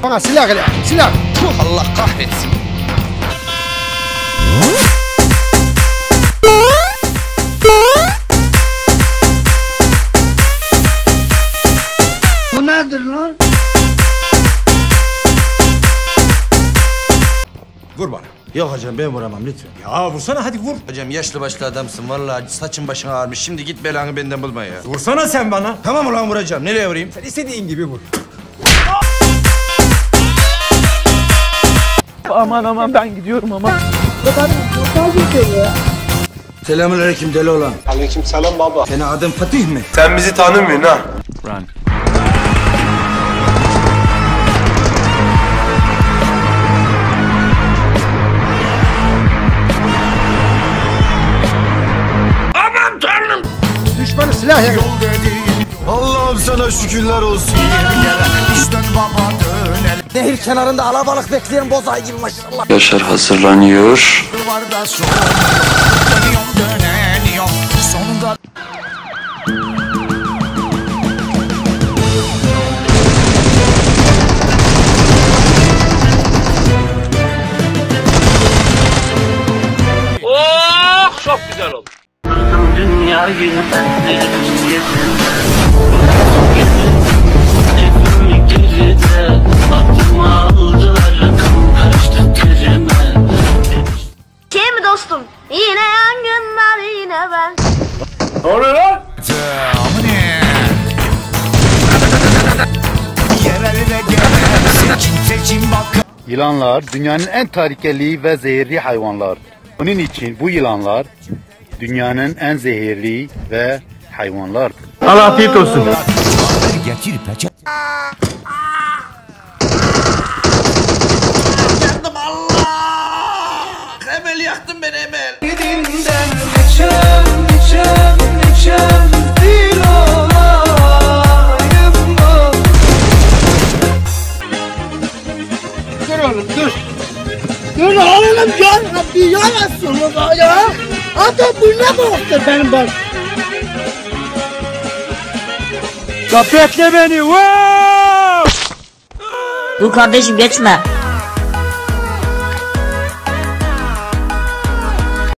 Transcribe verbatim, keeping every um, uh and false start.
Bana silah ile, silah. Allah kahretsin. Bu nedir lan? Vur bana. Yok hocam ben vuramam lütfen. Ya vursana hadi vur. Hocam yaşlı başlı adamsın vallahi saçın başın ağarmış. Şimdi git belanı benden bulma ya. Vursana sen bana. Tamam ulan vuracağım. Nereye vurayım? Sen istediğin gibi vur. Aman aman ben gidiyorum ama. Selamünaleyküm deli olan. Aleykümselam baba. Senin adın Fatih mi? Sen bizi tanımıyorsun ha. Run. Düşmanı silah yakın. Allah'ım sana şükürler olsun. Nehir kenarında alabalık bekleyen bozay gibi maşallah. Yaşar hazırlanıyor. Oh çok güzel oldu. Dünyayı Şey mi dostum? Yine yangınlar yine ben. Ne oluyor lan? Yılanlar dünyanın en tehlikeli ve zehirli hayvanlardır. Onun için bu yılanlar dünyanın en zehirli ve hayvanlardır. Allah afiyet olsun. Yandım Allah! Emel yaktın beni Emel. Dur oğlum dur. Dur oğlum ya Rabbi ya Resulullah ya. Adam bu ne baktır benim bak. Ya bekle beni. Wow! Dur kardeşim geçme.